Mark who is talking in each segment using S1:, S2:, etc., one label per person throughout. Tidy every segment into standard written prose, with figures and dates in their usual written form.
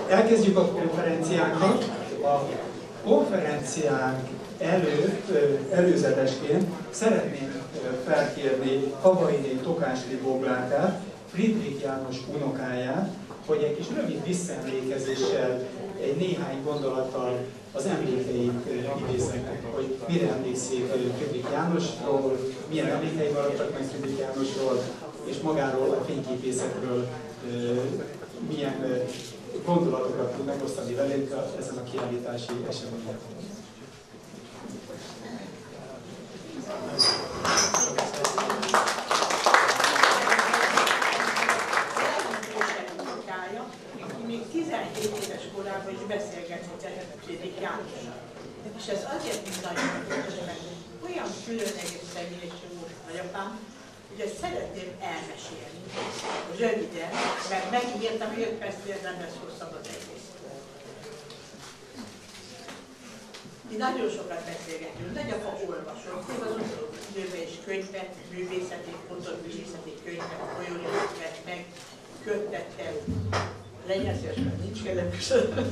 S1: Elkezdjük a konferenciánkat. A konferenciánk előzetesként szeretném felkérni Havainé Tokási Boglárkát, Friedrich János unokáját, hogy egy kis rövid visszaemlékezéssel, egy néhány gondolattal az emlékeit idéznek, hogy mire emlékszik Friedrich Jánosról, milyen emlékei maradtak meg Friedrich Jánosról, és magáról a fényképészetről milyen gondolatokat tud megosztani velünk ezen a kiállítási eseményen.
S2: Még 17 éves korában is beszélgetett Friedrich Jánossal. És ez azért is nagyon fontos, mert olyan különleges személyiség volt nagyapám, hogy ezt szeretném elmesélni röviden, mert megígértem, hogy 5 percnél nem lesz hosszabb az egész. Mi nagyon sokat beszélgetünk, nagyapa olvasott, még az utóbbi időben is könyvet, művészeti, fotóművészeti könyvet, folyóiratot vett meg, köttette, legyen szívesen, nincs kedvem között,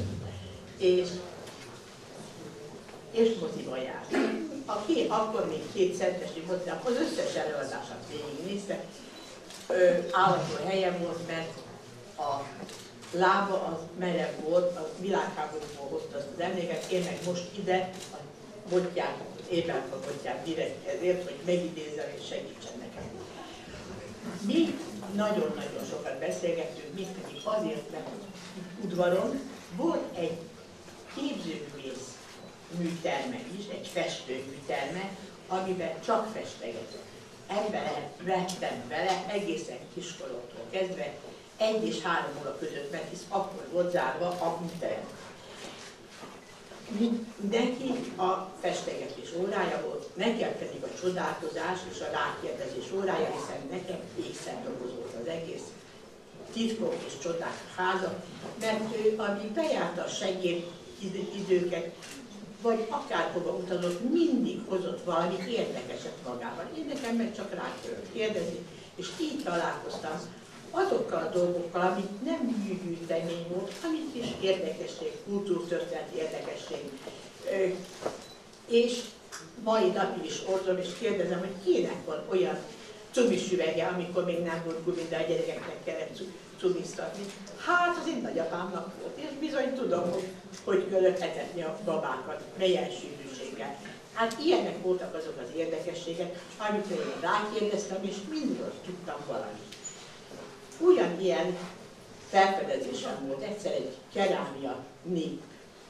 S2: és moziba járt. Akkor még 2 szentesi moziban, az összes előadását végignézte. Állandó helyen volt, mert a lába az merev volt, a világháborúból hozta azt az emléket, én meg most ide a botját, éppen a botját direkt ezért, hogy megidézzem és segítsen nekem. Mi nagyon-nagyon sokat beszélgettünk, mi pedig azért, mert udvaron volt egy képzőművész műterme is, egy festőműterme, amiben csak festegetett. Ebben vettem vele egészen kiskoromtól kezdve 1 és 3 óra között, mert hisz akkor volt zárva a műterem. Neki a festegetés órája volt, nekem pedig a csodálkozás és a rákérdezés órája, hiszen nekem ékszerdobozó volt az egész titkok és csodák háza, mert ő, ami bejárta a segéd időket, vagy akárhova utazott, mindig hozott valami érdekeset magával. Én nekem meg csak rá kellett kérdezni, és így találkoztam azokkal a dolgokkal, amit nem műgyűjtemény volt, amit is érdekesség, kultúrtörténeti érdekesség. És mai napig is ordom, és kérdezem, hogy kinek van olyan cumis üvege, amikor még nem volt gumi, de a gyerekeknek kellett cumiztatni. Hát az én nagyapámnak volt, és bizony tudom, hogy kellett etetni a babákat, melyen sűrűséggel. Hát ilyenek voltak azok az érdekességek, amikor én rákérdeztem, és mindig azt tudtam valamit. Ugyanilyen felfedezésem volt egyszer egy kerámia nép,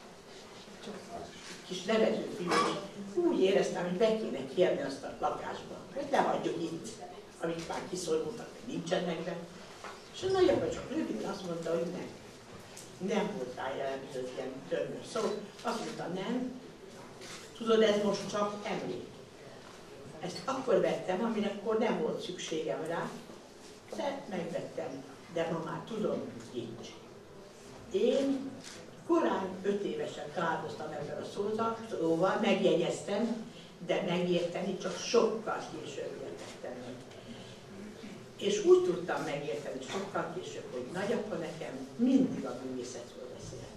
S2: kis nevetőfiú, úgy éreztem, hogy be kéne kérni azt a lakásba, hogy ne hagyjuk itt, amik már kiszorultak, hogy nincsenek be. És a nagyapa csak röviden azt mondta, hogy nem. Nem volt rá jellemző ilyen tömör szó. Azt mondta, nem. Tudod, ez most csak emlék. Ezt akkor vettem, aminek akkor nem volt szükségem rá, de megvettem, de ma már tudom, hogy nincs. Én korán 5 évesen találkoztam ebben a szóval, megjegyeztem, de megérteni csak sokkal később értettem meg. És úgy tudtam megérteni sokkal később, hogy nagyapa nekem mindig a művészetről beszélt.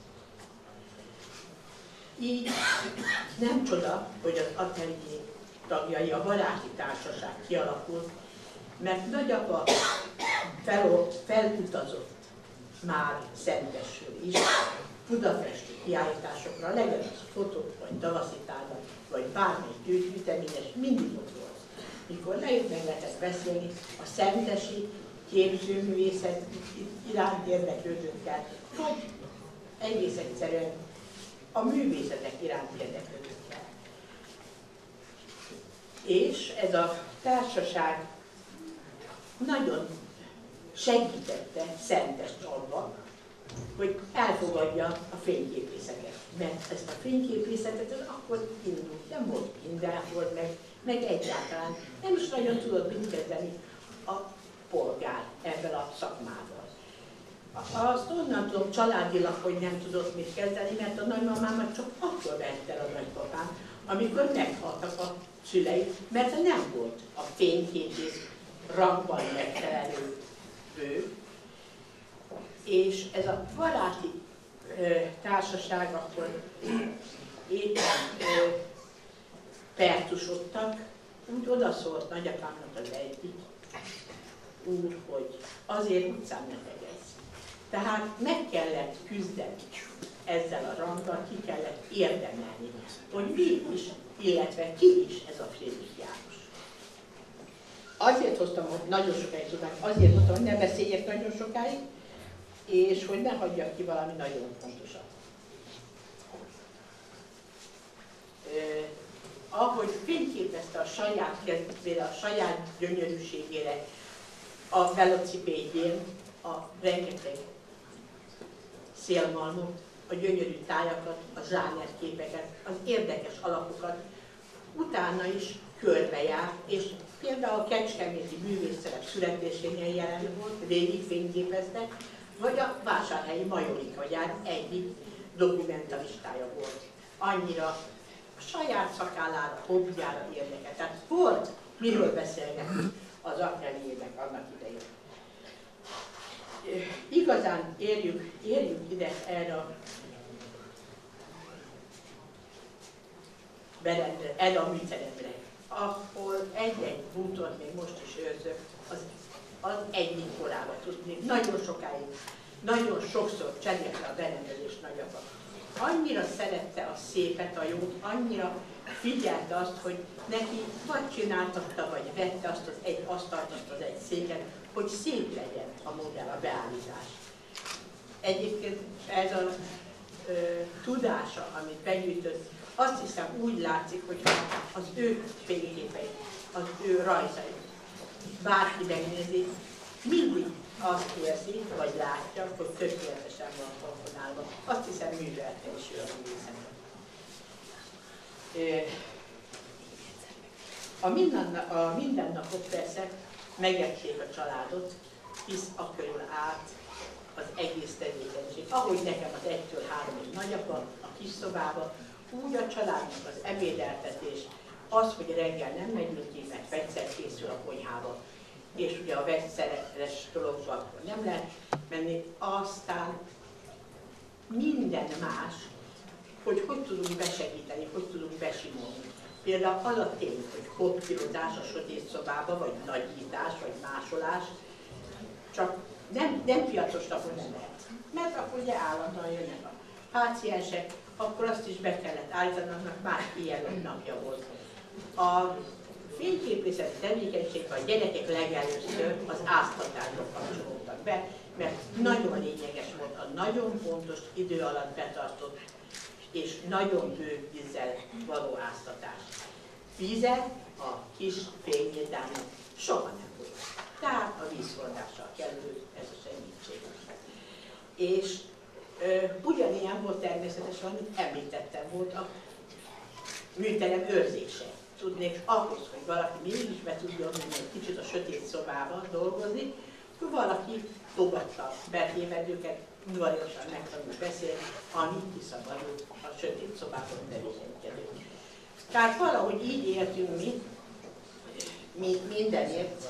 S2: Így nem csoda, hogy az atelier tagjai, a baráti társaság kialakult, mert nagyapa felutazott már Szentesről is, budapesti kiállításokra, legyen az fotók, vagy tavaszitálban, vagy bármelyik gyűjteményes, mindig ott volt. Mikor lejött, meg lehetett beszélni a szentesi képzőművészet iránt érdeklődőkkel, vagy egész egyszerűen a művészetek iránt érdeklődőkkel. És ez a társaság nagyon segítette Szentest abba, hogy elfogadja a fényképészetet. Mert ezt a fényképészetet az akkor indult, nem volt mindenhol, meg egyáltalán nem is nagyon tudott mit kezdeni a polgár ebben a szakmával. Azt onnan tudom családilag, hogy nem tudott mit kezdeni, mert a nagymamámat csak akkor vett el a nagypapám, amikor meghaltak a szülei, mert nem volt a fényképész rangban megfelelő bő, és ez a baráti társaság, akkor éppen pertusodtak, úgy odaszólt nagyapámnak az egyik úr, hogy azért utcán ne tegez. Tehát meg kellett küzdeni ezzel a ranggal, ki kellett érdemelni, hogy mi is, illetve ki is ez a Friedrich János. Azért hoztam, hogy nagyon sokáig tudnánk, azért mondtam, hogy ne beszéljek nagyon sokáig, és hogy ne hagyjak ki valami nagyon fontosat. Ahogy fényképezte a saját kezdetére, a saját gyönyörűségére a velocipédjén a rengeteg szélmalmot, a gyönyörű tájakat, a zsánerképeket, az érdekes alakokat, utána is körbejár, és például a kecskeméti művészszerep születésénél jelen volt, végig fényképezte, vagy a vásárhelyi Majorika gyár egyik dokumentalistája volt. Annyira a saját szakállára, hobbiára érdekelt. Tehát volt miről beszélgetni az ateliének annak idején. Igazán érjük ide erre a berendre, erre a műteremre, ahol egy-egy bútort még most is őrzök, az egyik korában tudni. Nagyon sokáig, nagyon sokszor cserélte a berendezés nagyapa. Annyira szerette a szépet, a jót, annyira figyelte azt, hogy neki vagy csináltatta, vagy vette azt az egy asztalt, azt az egy széket, hogy szép legyen a modell, a beállítás. Egyébként ez a tudása, amit begyűjtött, azt hiszem úgy látszik, hogy az ő fényképei, az ő rajzai, bárki megnézi, mindig azt érzi, vagy látja, hogy tökéletesen van komponálva. Azt hiszem művelte is ő a művészetben. A mindennapok persze megették a családot, hisz akkörül állt az egész tevékenység. Ahogy nekem az 1-től 3-ig nagyapa a kis szobába, úgy a családnak az ebédeltetés, az, hogy reggel nem megyünk ki, mert vegyszer készül a konyhába, és ugye a vegyszeres dologba akkor nem lehet menni, aztán minden más, hogy tudunk besegíteni, hogy tudunk besimolni. Például az a tény, hogy kopírozás a sötét szobába, vagy nagyítás, vagy másolás, csak nem piacos napon nem lehet. Mert akkor ugye állandóan jönnek a páciensek, akkor azt is be kellett állítani, annak más ilyen napja volt. A fényképészeti tevékenységben a gyerekek legelőször az áztatások kapcsolódtak be, mert nagyon lényeges volt a nagyon pontos idő alatt betartott és nagyon bő vízzel való áztatás. Víze a kis fényétának soha nem volt. Tehát a vízforrással kellő ez a segítség. És ugyanilyen volt természetesen, amit említettem, volt a műterem őrzése. Tudnék ahhoz, hogy valaki mégis be tudjon menni egy kicsit a sötét szobába dolgozni, akkor valaki fogadta betévedőket, udvariasan megtanul beszélni, amit kiszabadult a sötét szobában tevékenykedő. Tehát valahogy így értünk mi mindenért.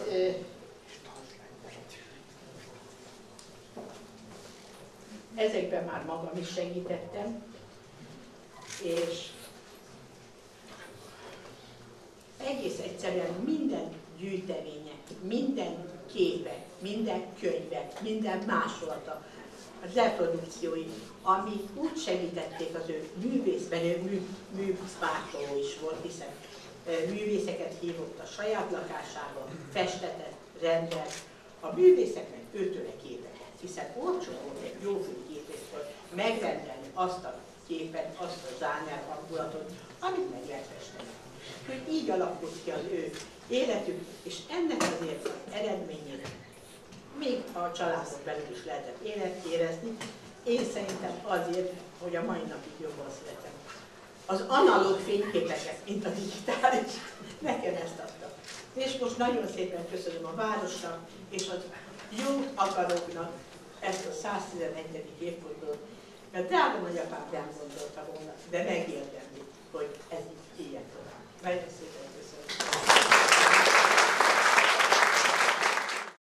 S2: Ezekben már magam is segítettem, és egész egyszerűen minden gyűjteménye, minden képe, minden könyve, minden másolata, a reprodukciói, ami úgy segítették az ő művészben, ő műpártoló is volt, hiszen művészeket hívott a saját lakásába, festetett, rendelt, a művészeknek őtőle képeket, hiszen olcsó volt egy jó fényképésztől megrendelni azt a képet, azt a zsáner hangulatot, amit meg lehet festeni. Hogy így alakult ki az ő életük, és ennek azért eredményét még a családon belül is lehetett érezni. Én szerintem azért, hogy a mai napig jobban születem. Az analóg fényképeket, mint a digitális, nekem ezt adta. És most nagyon szépen köszönöm a városnak és az jó akaróknak ezt a 111. évfordulót, mert drága nagyapám nem gondolta volna, de megérdemli, hogy ez így ilyen tovább. Nagyon szépen köszönöm.